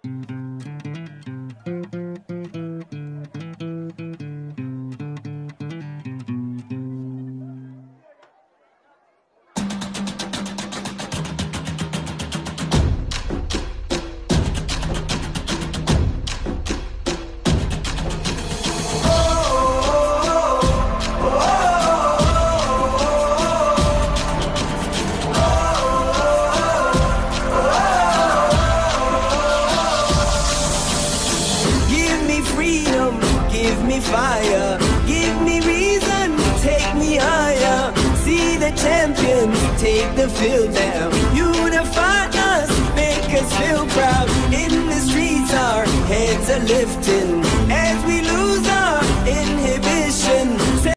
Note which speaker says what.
Speaker 1: Fire, give me reason, take me higher. See the champions, take the field down. Unify us, make us feel proud. In the streets our heads are lifting.